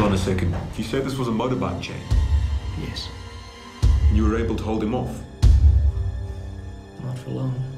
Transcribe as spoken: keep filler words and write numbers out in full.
on a second. You said this was a motorbike chain. Yes. You were able to hold him off? Not for long.